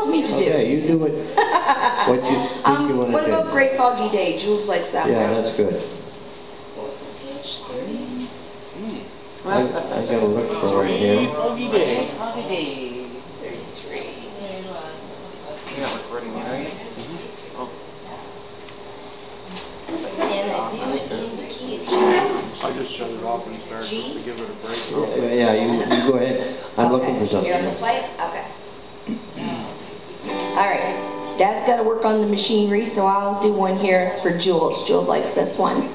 want me to do. Okay, you do what you think you want to do. What about Great Foggy Day? Jules likes that one. Yeah, that's good. What was the page? 30? I gotta look for it here. Foggy Day. Foggy Day. 33. You're not recording it, are you? Oh. And I do it in the key of G. I just shut it off and started just to give it a break. Yeah, you go ahead. I'm looking for something. You're on the plate? Okay. All right. Dad's got to work on the machinery, so I'll do one here for Jules. Jules likes this one.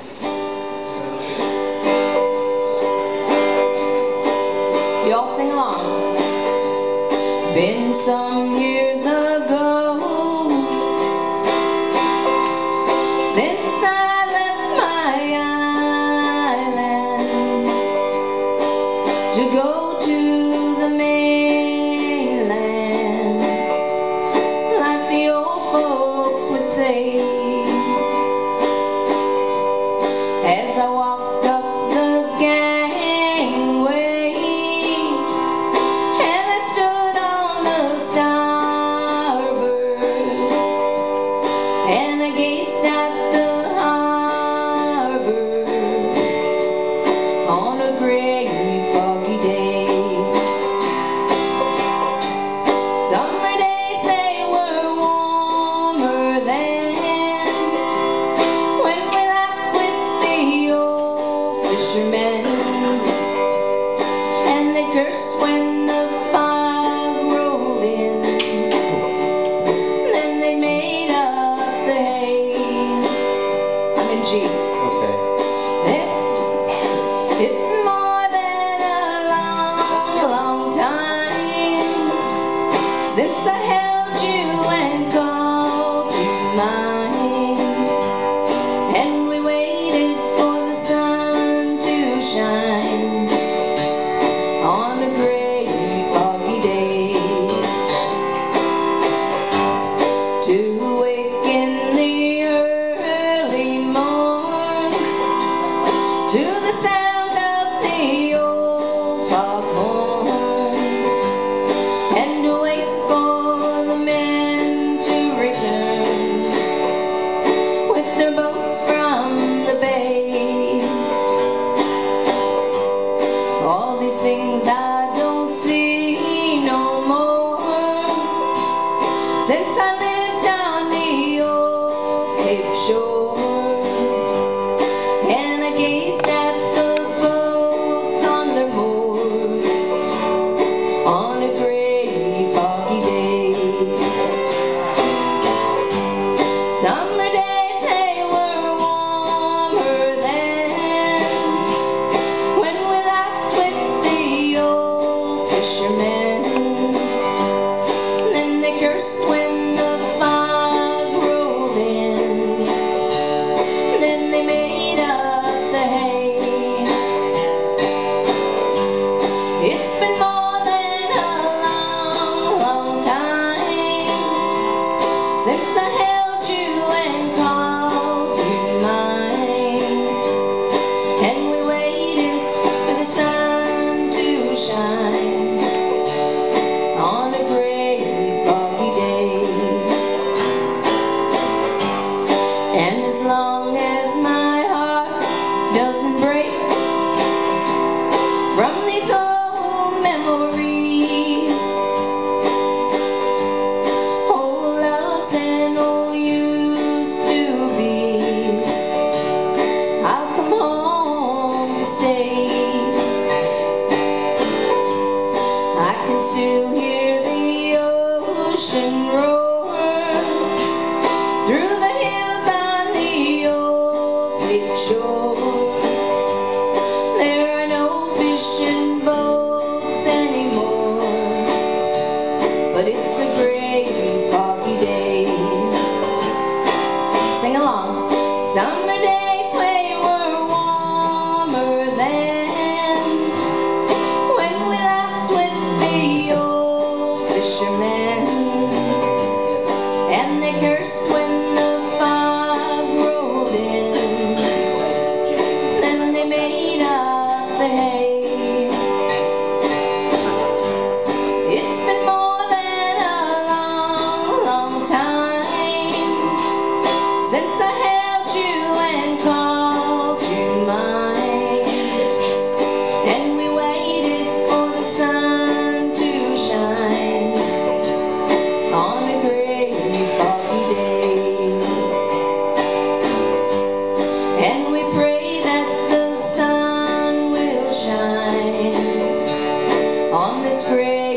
You all sing along. Been some years ago since I left my island to go to the mainland, like the old folks would say. As I walked up the gangway and I stood on the starboard and I gazed at the harbor on a gray foggy day. Summer days, they were warmer than when we laughed with the old fishermen, and they cursed when the fog rolled in. Then they made up the hay. I'm in G. Okay. It's more than a long, long time since I held you and called you mine, and we waited for the sun to shine on a gray foggy day, to wake in the early morn to the sound of the old foghorn, and to wait for the men to return with their boats from the bay. All these things I don't see no more since I lived on the old Cape shore, and I gazed at the boats on their moors on a gray foggy day. Summer days, they were warmer than when we laughed with the old fishermen. Then they cursed when the fog rolled in. Then they made up the hay. It's been more than a long, long time since I held you and called you mine, and we waited for the sun to shine on a gray foggy day. And as long as my heart doesn't break from these old memories, old loves and old used to be's, I'll come home to stay. I can still hear the ocean roar through the hills on the old Cape shore. There are no fishing boats anymore, but it's a gray foggy day. Sing along. Summer days, we were warmer than when we laughed with the old fishermen, and they cursed when the fog rolled in. Then they made up the hay. It's been more than a long, this great